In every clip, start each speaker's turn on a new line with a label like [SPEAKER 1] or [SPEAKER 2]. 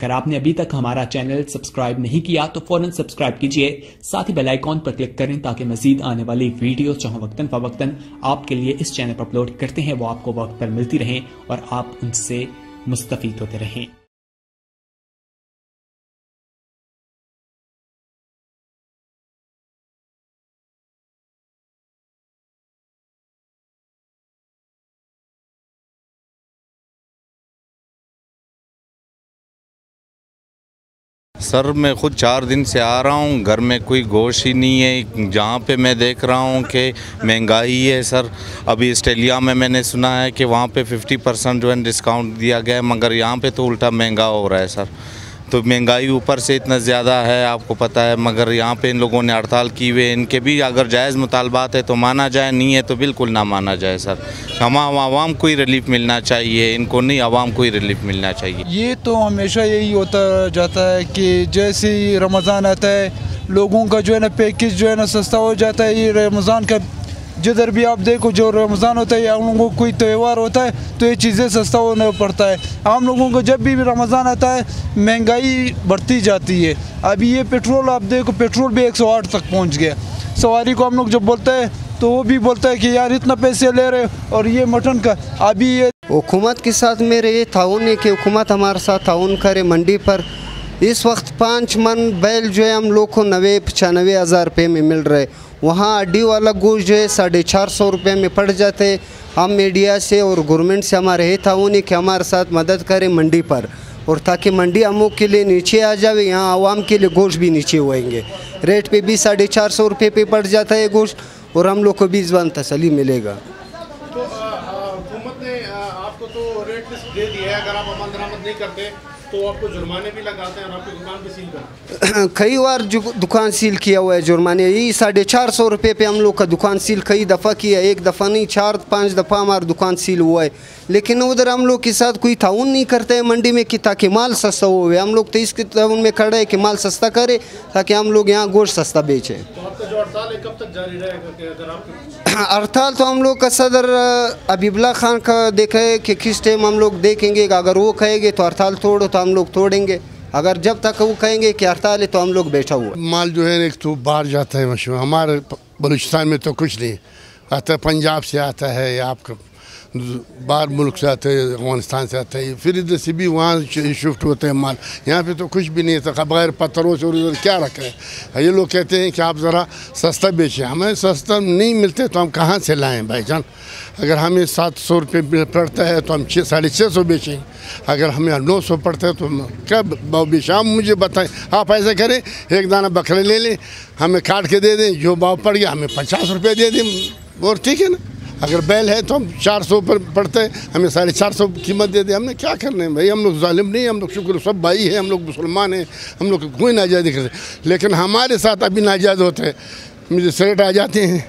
[SPEAKER 1] अगर आपने अभी तक हमारा चैनल सब्सक्राइब नहीं किया तो फौरन सब्सक्राइब कीजिए, साथ ही बेल आइकॉन पर क्लिक करें ताकि मजीद आने वाली वीडियो चाहे वक्तन फवक्तन आपके लिए इस चैनल पर अपलोड करते हैं वो आपको वक्त पर मिलती रहें और आप उनसे मुस्तफीद होते रहें।
[SPEAKER 2] सर मैं खुद 4 दिन से आ रहा हूँ, घर में कोई गोश्त ही नहीं है। जहाँ पे मैं देख रहा हूँ कि महंगाई है सर। अभी ऑस्ट्रेलिया में मैंने सुना है कि वहाँ पे 50% जो है डिस्काउंट दिया गया है, मगर यहाँ पे तो उल्टा महंगा हो रहा है सर। तो महंगाई ऊपर से इतना ज़्यादा है, आपको पता है, मगर यहाँ पे इन लोगों ने हड़ताल की हुई है। इनके भी अगर जायज़ मुतालबात है तो माना जाए, नहीं है तो बिल्कुल ना माना जाए सर। हम आवाम को ही रिलीफ मिलना चाहिए, इनको नहीं, आवाम को ही रिलीफ मिलना चाहिए।
[SPEAKER 3] ये तो हमेशा यही होता जाता है कि जैसे ही रमज़ान आता है लोगों का जो है ना पैकेज जो है ना सस्ता हो जाता है। ये रमज़ान का जिधर भी आप देखो, जो रमज़ान होता है या उन लोगों को कोई त्यौहार होता है तो ये चीज़ें सस्ता होना पड़ता है। आम लोगों को जब भी रमज़ान आता है महंगाई बढ़ती जाती है। अभी ये पेट्रोल आप देखो, पेट्रोल भी 108 तक पहुंच गया। सवारी को हम लोग जब बोलते हैं तो वो भी बोलता है कि यार इतना पैसे ले रहे और ये मटन का। अभी ये
[SPEAKER 4] हुकूमत के साथ मेरे ये ताउन है कि हुकूमत हमारे साथ ताउन करे। मंडी पर इस वक्त 5 मन बैल जो है हम लोग को 90-95 हज़ार रुपये में मिल रहे। वहाँ अड्डी वाला गोश्त जो है 450 रुपये में पड़ जाते। हम मीडिया से और गवर्नमेंट से हमारे ये ताउन है कि हमारे साथ मदद करें मंडी पर, और ताकि मंडी हम लोग के लिए नीचे आ जाए, यहाँ आवाम के लिए गोश्त भी नीचे होएंगे। रेट पे भी 450 रुपये पे पड़ जाता है गोश्त, और हम लोग को भी ज़बान तसल्ली मिलेगा।
[SPEAKER 5] तो हुकूमत ने आपको तो रेट लिस्ट दे दिया है, अगर आप अमल दरामद नहीं करते तो आपको जुर्माने भी लगाते हैं और आपकी दुकान भी सील करते हैं।
[SPEAKER 4] कई बार दुकान सील किया हुआ है जुर्माने। यही 450 रुपये पे हम लोग का दुकान सील कई दफ़ा किया, एक दफ़ा नहीं 4-5 दफ़ा हमारा दुकान सील हुआ है। लेकिन उधर हम लोग के साथ कोई ताउन नहीं करते हैं मंडी में कि ताकि माल सस्ता हो। हम लोग तो इसके ताउन में खड़े हैं कि माल सस्ता करे ताकि हम लोग यहाँ गोश्त सस्ता बेचें।
[SPEAKER 5] तो आपका जो हड़ताल है कब तक जारी रहेगा? अगर आपके
[SPEAKER 4] हड़ताल तो हम लोग का सदर अबीबुल्ला खान का देखे कि किस टाइम हम लोग देखेंगे। अगर वो कहेंगे तो हड़ताल तोड़ो तो हम लोग तोड़ेंगे, अगर जब तक वो कहेंगे कि हड़ताल है तो हम लोग बैठा हुआ।
[SPEAKER 6] माल जो है एक तो बाहर जाता है मशहूर, हमारे बलूचिस्तान में तो कुछ नहीं आता। पंजाब से आता है या आपका बाहर मुल्क से आता है, अफगानिस्तान से आता है, फिर इधर से भी वहाँ शिफ्ट होते हैं माल। यहाँ पे तो कुछ भी नहीं था, बगैर पत्थरों से उधर क्या रखा है। ये लोग कहते हैं कि आप ज़रा सस्ता बेचें। हमें सस्ता नहीं मिलते तो हम कहाँ से लाएं भाईजान? अगर हमें 700 रुपये पड़ता है तो हम 650 बेचेंगे। अगर हमें 900 पड़ता है तो क्या भाव बेचें? आप मुझे बताएं। आप ऐसा करें, एक दाना बकरे ले लें, हमें काट के दे दें, जो भाव पड़ गया हमें 50 रुपये दे दें, और ठीक है ना। अगर बैल है तो हम 400 पर पड़ते हैं, हमें 450 कीमत दे दे। हमने क्या करना है भाई? हम लोग जालिम नहीं, हम लोग शुक्र सब भाई हैं, हम लोग मुसलमान हैं, हम लोग कोई नाजायज़ नहीं करते। लेकिन हमारे साथ अभी नाजायज़ होते हैं। मुझे सेट आ जाते हैं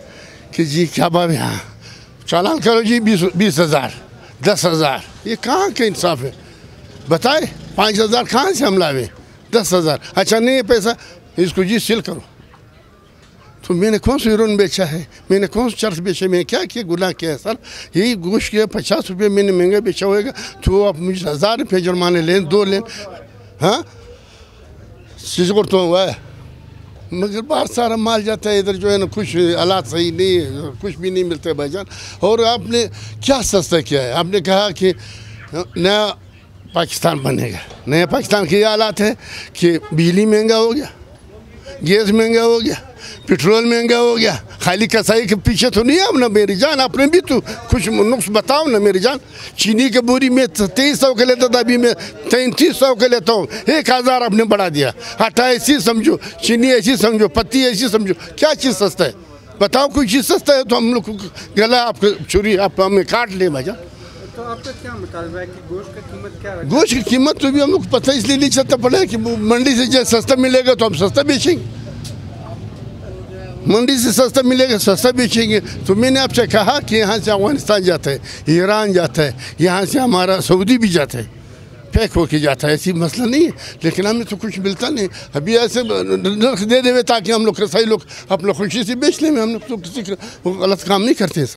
[SPEAKER 6] कि जी क्या भाव है, यहाँ चालान करो जी 20 हज़ार 10 हज़ार। ये कहाँ का इंसाफ है बताए? 5 हज़ार कहाँ से हम लावे? 10 हज़ार अच्छा नहीं है पैसा, इसको जी सील करो। तो मैंने कौन सा हीरोइन बेचा है, मैंने कौन सा चर्च बेचा, मैंने क्या किया, गुनाह किया है सर? यही गोश्त किया 50 रुपये मैंने महंगा बेचा होएगा तो आप मुझे 1000 रुपये जुर्माने लें, 2 लें। हाँ सिजगुर तो हुआ है, मगर बाहर सारा माल जाता है। इधर जो है ना कुछ हालात सही नहीं है, कुछ भी नहीं मिलते भाईजान। और आपने क्या सस्ता किया है? आपने कहा कि नया पाकिस्तान बनेगा। नया पाकिस्तान के ये हालात है कि बिजली महंगा हो गया, गैस महंगा हो गया, पेट्रोल महंगा हो गया। खाली कसाई के पीछे तो नहीं है अब ना मेरी जान, आपने भी तो कुछ नुक्स बताओ ना मेरी जान। चीनी के बोरी में 2300 के लेता था, अभी मैं 3300 के लेता हूँ। 1000 आपने बढ़ा दिया। आटा ऐसी समझो, चीनी ऐसी समझो, पत्ती ऐसी समझो, क्या चीज़ सस्ता है बताओ? कोई चीज़ सस्ता है तो हम लोग गला आपको छुरी आप हमें काट ले भाईजान।
[SPEAKER 7] तो आपका क्या मुतालबा है कि गोश्त की कीमत क्या है?
[SPEAKER 6] गोश्त की कीमत तो भी हम लोग पता इसलिए नहीं चलता पड़ा है कि मंडी से जैसे सस्ता मिलेगा तो हम सस्ता बेचेंगे, मंडी से सस्ता मिलेगा सस्ता बेचेंगे। तो मैंने आपसे कहा कि यहाँ से अफगानिस्तान जाता है, ईरान जाता है, यहाँ से हमारा सऊदी भी जाता है, पैक होके जाता है, ऐसी मसला नहीं है। लेकिन हमें तो कुछ मिलता नहीं। अभी ऐसे नर्ख दे देवे ताकि हम लोग कसाई लोग अपना खुशी से बेच लें। हम लोग तो किसी गलत काम नहीं करते।